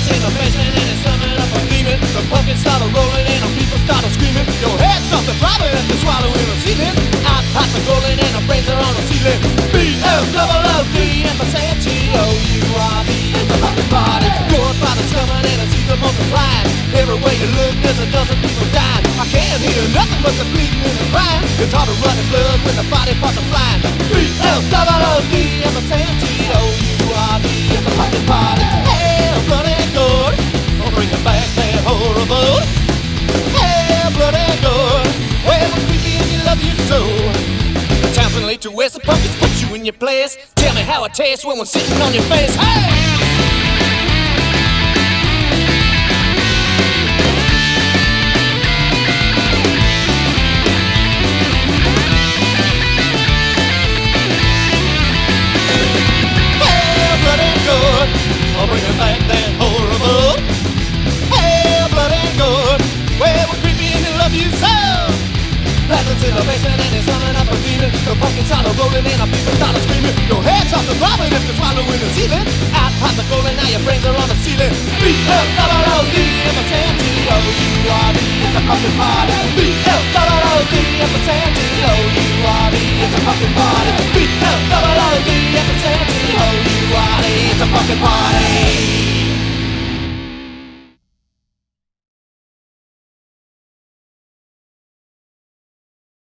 It's in the basement and it's summing up a demon. The pumpkins started rolling and the people started screaming. Your head starts throbbing after swallowing the ceiling. Out pops the golden and the brains are on the ceiling. B-L-O-O-D and the C-H-E-O-U-R-D. It's a fucking party. Your father's coming and the seeds are multiplying. Every way you look there's a dozen people dying. I can't hear nothing but the bleeding and the crying. It's hard to run the blood when the body parts are flying. B-L-O-O-D and the C-H-E-O-U-R-D. It's a fucking party. Hell, bloody good. I'll bring it back that horrible. Hell, bloody good. Well, I'm creepy and you love you so. The town's been late to west. The pumpkins put you in your place. Tell me how it tastes when we're sitting on your face. Hey! I'll bring it back that horrible. Hey, bloody good. Well, we're creepy and we love you so. Peasants in the basement and they're summing up a demon. The pumpkins start rolling and the people start screaming. Your head starts throbbing if you're swallowing the ceiling. Out past the golden, now your brains are on the ceiling. B-L-O-O-D, M-S-A-N-T-O-U-R-D. It's a fucking party. B-L-O-O-D, M-S-A-N-T-O-U-R-D. It's a fucking party. B-L-O-O-D, M-S-A-N-T-O-U-R-D. It's a fucking party.